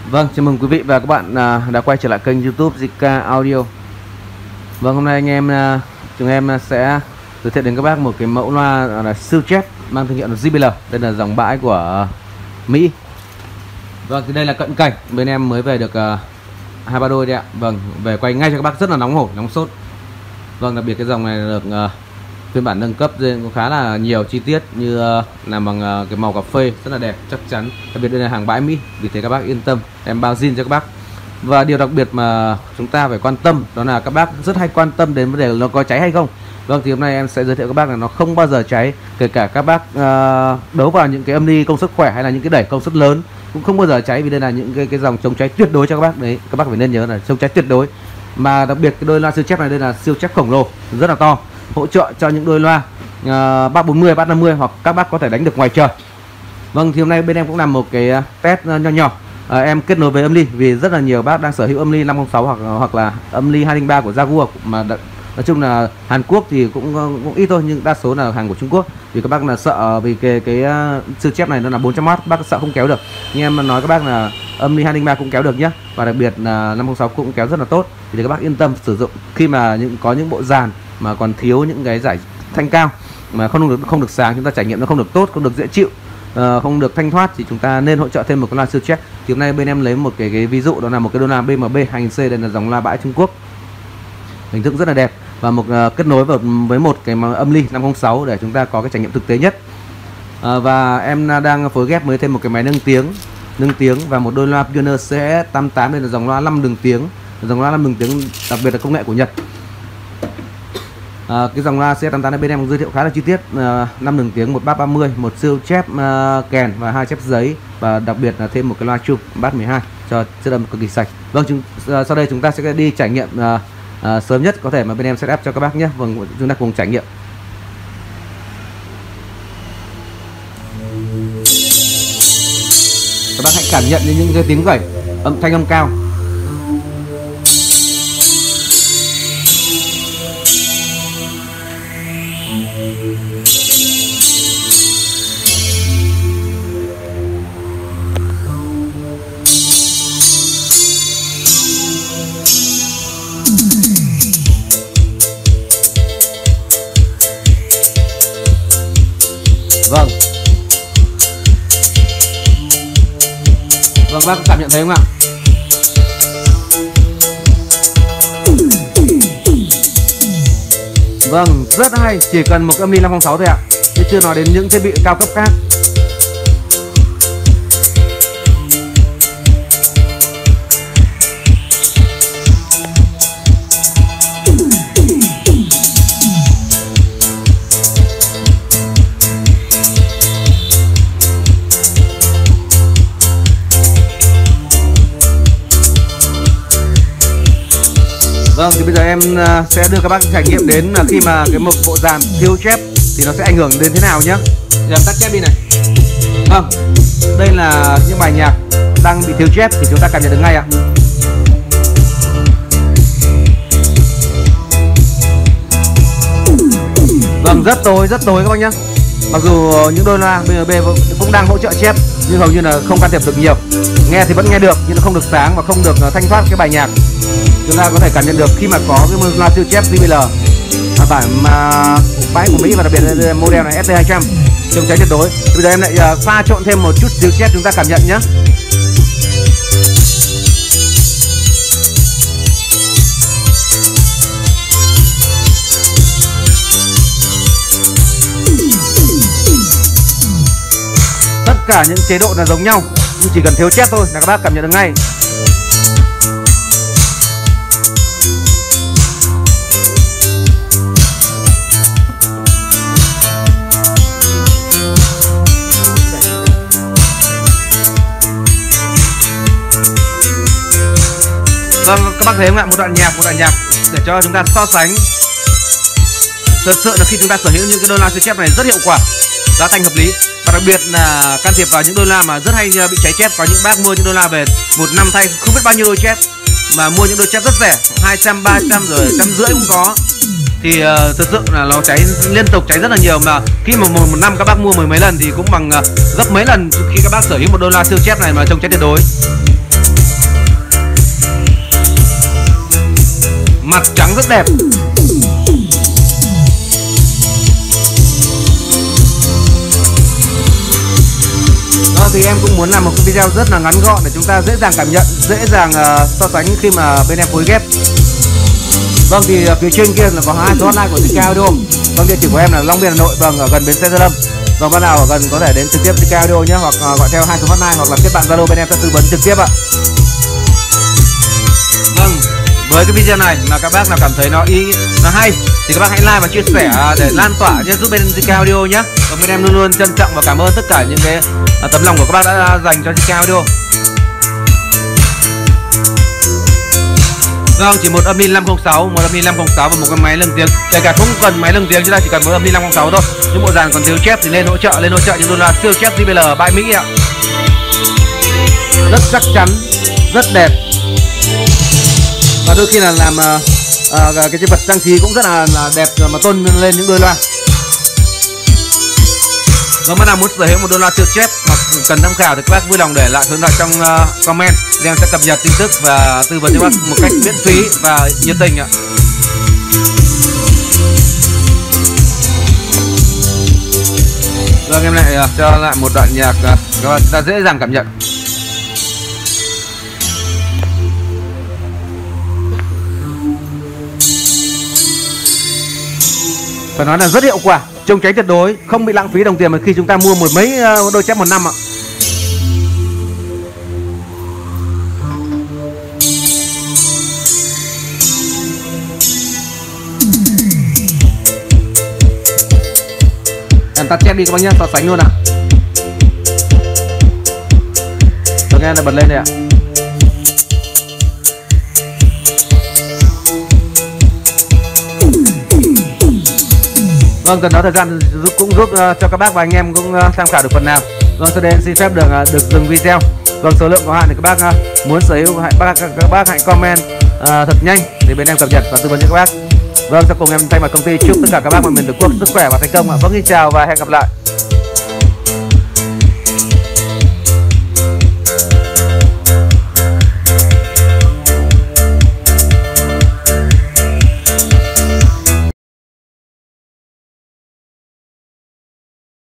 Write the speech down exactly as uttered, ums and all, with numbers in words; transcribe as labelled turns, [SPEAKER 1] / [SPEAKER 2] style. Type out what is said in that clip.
[SPEAKER 1] Vâng, chào mừng quý vị và các bạn à, đã quay trở lại kênh YouTube gi ca Audio. Vâng, hôm nay anh em à, chúng em sẽ giới thiệu đến các bác một cái mẫu loa là siêu chép mang thương hiệu là gi bê lờ. Đây là dòng bãi của Mỹ. Vâng, thì đây là cận cảnh, bên em mới về được uh, hai ba đôi đấy ạ. Vâng, về quay ngay cho các bác rất là nóng hổi, nóng sốt. Vâng, đặc biệt cái dòng này được uh, phiên bản nâng cấp nên có khá là nhiều chi tiết như uh, làm bằng uh, cái màu cà phê rất là đẹp, chắc chắn. Đặc biệt đây là hàng bãi Mỹ, vì thế các bác yên tâm, em bao zin cho các bác. Và điều đặc biệt mà chúng ta phải quan tâm đó là các bác rất hay quan tâm đến vấn đề nó có cháy hay không. Vâng, thì hôm nay em sẽ giới thiệu các bác là nó không bao giờ cháy, kể cả các bác uh, đấu vào những cái âm ly công suất khỏe hay là những cái đẩy công suất lớn cũng không bao giờ cháy, vì đây là những cái cái dòng chống cháy tuyệt đối cho các bác đấy. Các bác phải nên nhớ là chống cháy tuyệt đối. Mà đặc biệt cái đôi loa siêu chép này đây là siêu chép khổng lồ, rất là to, hỗ trợ cho những đôi loa uh, ba bốn mươi, ba năm mươi hoặc các bác có thể đánh được ngoài trời. Vâng, thì hôm nay bên em cũng làm một cái test nho nhỏ. À, em kết nối với âm ly vì rất là nhiều bác đang sở hữu âm ly năm không sáu hoặc hoặc là âm ly hai không ba của Jaguar, mà đã, nói chung là Hàn Quốc thì cũng cũng ít thôi, nhưng đa số là hàng của Trung Quốc. Vì các bác là sợ vì cái cái uh, siêu chép này nó là bốn trăm oát, bác sợ không kéo được. Nhưng em nói các bác là âm ly hai không ba cũng kéo được nhé, và đặc biệt là năm không sáu cũng kéo rất là tốt. Thì các bác yên tâm sử dụng khi mà những có những bộ dàn mà còn thiếu những cái giải thanh cao mà không được không được sáng, chúng ta trải nghiệm nó không được tốt, không được dễ chịu, Uh, không được thanh thoát, thì chúng ta nên hỗ trợ thêm một cái loa siêu chép. Thì hôm nay bên em lấy một cái, cái ví dụ đó là một cái đôi loa bê em bê hai nghìn xê, đây là dòng loa bãi Trung Quốc, hình thức rất là đẹp, và một uh, kết nối vào với một cái âm ly năm không sáu để chúng ta có cái trải nghiệm thực tế nhất. Uh, và em đang phối ghép mới thêm một cái máy nâng tiếng nâng tiếng và một đôi loa Pioneer xê ét tám tám, đây là dòng loa năm đường tiếng, dòng loa năm đường tiếng đặc biệt là công nghệ của Nhật. À, cái dòng loa xê ét tám tám này bên em giới thiệu khá là chi tiết, à, năm đường tiếng, một bass ba mươi, một siêu chép uh, kèn và hai chép giấy, và đặc biệt là thêm một cái loa chung bass mười hai cho chất âm cực kỳ sạch. Vâng, chúng, uh, sau đây chúng ta sẽ đi trải nghiệm uh, uh, sớm nhất có thể mà bên em setup cho các bác nhé. Vâng, chúng ta cùng trải nghiệm. Các bác hãy cảm nhận những cái tiếng gảy, âm thanh âm cao. Vâng. Vâng, bác có cảm nhận thấy không ạ? Vâng, rất hay, chỉ cần một âm ly năm không sáu thôi ạ, chứ chưa nói đến những thiết bị cao cấp khác. Vâng, thì bây giờ em sẽ đưa các bác trải nghiệm đến là khi mà cái một bộ dàn thiếu chép thì nó sẽ ảnh hưởng đến thế nào nhé. Thì em tắt chép đi này. Vâng, đây là những bài nhạc đang bị thiếu chép thì chúng ta cảm nhận được ngay ạ. Vâng, rất tối, rất tối các bác nhé. Mặc dù những đôi loa bê em bê cũng đang hỗ trợ chép nhưng hầu như là không can thiệp được nhiều. Nghe thì vẫn nghe được nhưng nó không được sáng và không được thanh thoát cái bài nhạc. Chúng ta có thể cảm nhận được khi mà có cái loa siêu chép gi bê lờ à, bản mà bãi của Mỹ, và đặc biệt là model này ét tê hai trăm chống cháy tuyệt đối. Bây giờ em lại uh, pha trộn thêm một chút siêu chép, chúng ta cảm nhận nhé. Tất cả những chế độ là giống nhau, nhưng chỉ cần thiếu chép thôi là các bác cảm nhận được ngay. Vâng, các bác thấy không ạ? Một đoạn nhạc, một đoạn nhạc để cho chúng ta so sánh. Thật sự là khi chúng ta sở hữu những cái đôi loa siêu chép này rất hiệu quả, giá thành hợp lý, và đặc biệt là can thiệp vào những đôi loa mà rất hay bị cháy chép. Có những bác mua những đôi loa về một năm thay không biết bao nhiêu đôi chép, mà mua những đôi chép rất rẻ, hai trăm, ba trăm rồi trăm rưỡi cũng có. thì uh, thực sự là nó cháy liên tục, cháy rất là nhiều, mà khi mà một, một năm các bác mua mười mấy lần thì cũng bằng uh, gấp mấy lần khi các bác sở hữu một đô la siêu chép này mà trông cháy tuyệt đối. Mặt trắng rất đẹp. Đó, thì em cũng muốn làm một cái video rất là ngắn gọn để chúng ta dễ dàng cảm nhận, dễ dàng uh, so sánh khi mà bên em phối ghép. Vâng, thì uh, phía trên kia là có hai số hotline của Zika Audio. Vâng, địa chỉ của em là Long Biên, Hà Nội, vâng, ở gần bến xe Gia Lâm. Vâng, bạn nào ở gần có thể đến trực tiếp Zika Audio nhé, hoặc uh, gọi theo hai số hotline, hoặc là kết bạn Zalo bên em sẽ tư vấn trực tiếp ạ. Vâng, với cái video này mà các bác nào cảm thấy nó ý nó hay thì các bác hãy like và chia sẻ để lan tỏa nhé, giúp bên Zika Audio nhé. Và bên em luôn luôn trân trọng và cảm ơn tất cả những cái uh, tấm lòng của các bác đã dành cho Zika Audio. Vâng, chỉ một âm ly năm không sáu, một âm ly năm không sáu và một cái máy lồng tiếng. Kể cả không cần máy lồng tiếng, chúng ta chỉ cần một âm ly năm không sáu thôi. Những bộ dàn còn thiếu chép thì lên hỗ trợ, lên hỗ trợ chúng tôi là siêu chép gi bê lờ bãi Mỹ ạ. Rất chắc chắn, rất đẹp. Và đôi khi là làm uh, uh, cái vật trang trí cũng rất là, là đẹp mà tôn lên những đôi loa. Nếu mà nào muốn sở hữu một đôi loa siêu chép hoặc cần tham khảo thì các bác vui lòng để lại số điện thoại trong uh, comment, thì em sẽ cập nhật tin tức và tư vấn cho bác một cách miễn phí và nhiệt tình ạ. Vâng, em lại uh, cho lại một đoạn nhạc uh, các bạn ta dễ dàng cảm nhận. Phải nói là rất hiệu quả, trông cháy tuyệt đối, không bị lãng phí đồng tiền mà khi chúng ta mua một mấy đôi chép một năm ạ. Em tắt chép đi các bác nhé, so sánh luôn ạ. Tôi nghe là bật lên đây ạ. Vâng, cần đó thời gian cũng giúp uh, cho các bác và anh em cũng uh, tham khảo được phần nào. Vâng, sau đây em xin phép được uh, được dừng video. Vâng, số lượng có hạn thì các bác uh, muốn sở hữu hãy bác các bác hãy comment uh, thật nhanh để bên em cập nhật và tư vấn cho các bác. Vâng, sau cùng em thay mặt công ty chúc tất cả các bác mọi miền Tổ quốc sức khỏe và thành công ạ. Vâng, xin chào và hẹn gặp lại.